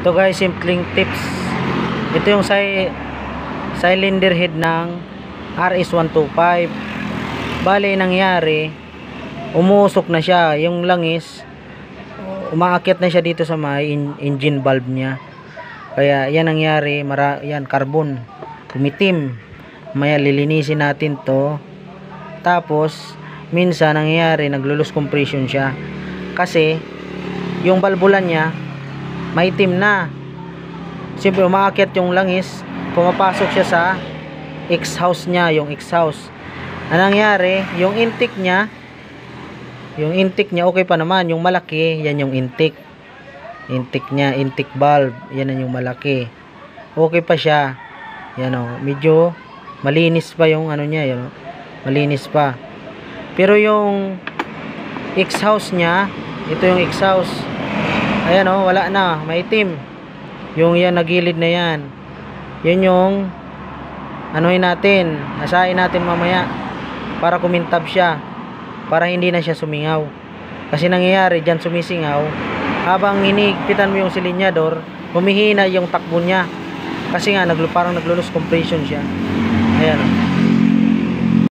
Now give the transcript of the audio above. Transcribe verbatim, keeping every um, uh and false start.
Ito guys, simpleng tips. Ito yung si cylinder head ng R S one twenty-five. Bale, nangyari, umusok na siya. Yung langis, umaakyat na siya dito sa may engine valve niya. Kaya yan nangyari, mara, yan carbon, tumitim. Maya lilinisin natin to. Tapos minsan nangyayari, naglo-lose compression siya. Kasi yung balbulan niya maitim na. Siyempre umaakyat yung langis, pumapasok siya sa exhaust niya, yung exhaust. Anong nangyari, yung intake niya, yung intake niya okay pa naman, yung malaki, yan yung intake. Intake niya, intake valve, yan yung malaki. Okay pa siya. Yan oh, medyo malinis pa yung ano niya, yan oh. Malinis pa. Pero yung exhaust niya, ito yung exhaust. Ayan oh, wala na, maitim. Yung yan nagilid na yan. Yun yung anuhin natin, asahin natin mamaya para kumintab siya, para hindi na siya sumingaw. Kasi nangyayari diyan, sumisingaw habang hinigpitan mo yung silinyador, humihina yung takbo niya. Kasi nga naglo parang naglo-lose compression siya. Ayan oh.